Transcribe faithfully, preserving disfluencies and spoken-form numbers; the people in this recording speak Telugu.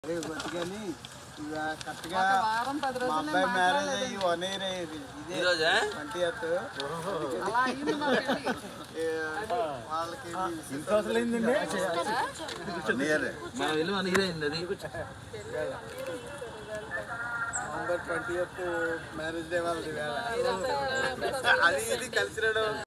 కరెక్ట్గా మా అబ్బాయి మ్యారేజ్ అయ్యి వన్ ఇయర్ అయ్యేది ఇదే ట్వంటీ ఎయిత్ వాళ్ళకి November twenty eighth marriage day వాళ్ళది అది ఇది కలిసి